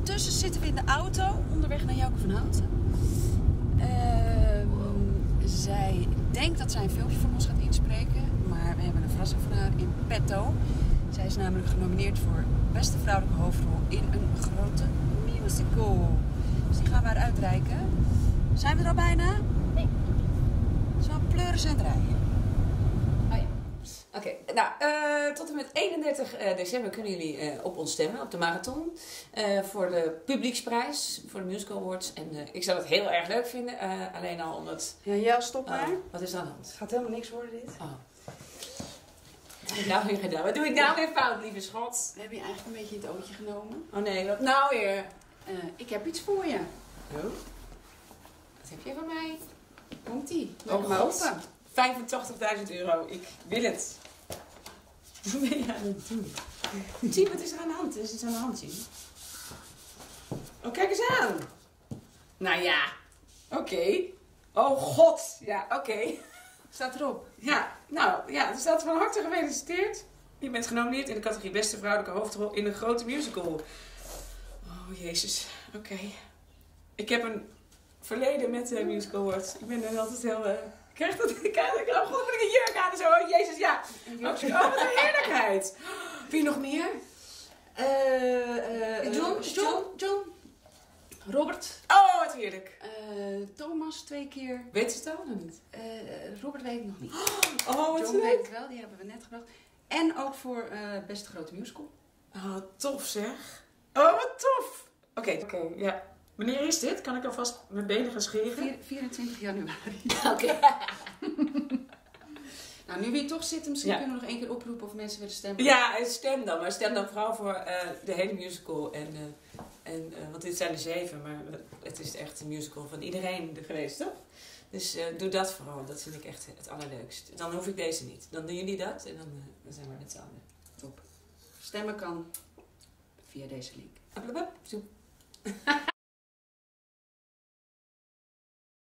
Ondertussen zitten we in de auto, onderweg naar Jouke van Houten. Zij denkt dat zij een filmpje van ons gaat inspreken, maar we hebben een verrassing voor haar in petto. Zij is namelijk genomineerd voor beste vrouwelijke hoofdrol in een grote musical. Dus die gaan we haar uitreiken. Zijn we er al bijna? Nee. Zo pleuren ze aan het rijden. Oh ja. Oké, nou, tot en met 31 december kunnen jullie op ons stemmen, op de marathon. Voor de publieksprijs, voor de Musical Awards. En ik zou dat heel erg leuk vinden, alleen al omdat... Ja, stop maar. Wat is er aan de hand? Het gaat helemaal niks worden dit. Oh. Wat heb ik nou weer gedaan? Wat doe ik nou weer fout, lieve schat? We hebben je eigenlijk een beetje in het ootje genomen. Oh nee, wat nou weer? Ik heb iets voor je. Oh. Wat heb je van mij? Komt-ie. Oh, Maak maar God. open. €85.000. Ik wil het. Wat ben je aan het doen? Zie, wat is er aan de hand? Er is iets aan de hand, zie. Oh, kijk eens aan. Nou ja. Oké. Oh god. Ja, oké. Staat erop. Ja, nou ja, er staat van harte gefeliciteerd. Je bent genomineerd in de categorie beste vrouwelijke hoofdrol in een grote musical. Oh jezus. Oké. Ik heb een verleden met de musical awards. Ik ben er altijd heel... Ik krijg gewoon een jurk aan en zo. Oh jezus, ja. Oh, wat een heerlijkheid. Vind je nog meer? John. Robert. Oh, wat heerlijk. Thomas 2 keer. Weet ze het al nog niet? Robert weet ik nog niet. Oh, wat John leuk. weet het wel, die hebben we net gebracht. En ook voor beste grote musical. Oh, tof zeg. Oh, wat tof. Oké, ja. Wanneer is dit? Kan ik alvast mijn benen gaan scheren? 24 januari. Oké. Nou, nu we hier toch zitten, misschien Ja. kunnen we nog één keer oproepen of mensen willen stemmen. Ja, stem dan. Maar stem dan vooral voor de hele musical. Want dit zijn er 7, maar het is echt een musical van iedereen geweest, toch? Dus doe dat vooral. Dat vind ik echt het allerleukst. Dan hoef ik deze niet. Dan doen jullie dat en dan zijn we met z'n allen. Top. Stemmen kan via deze link. Zo.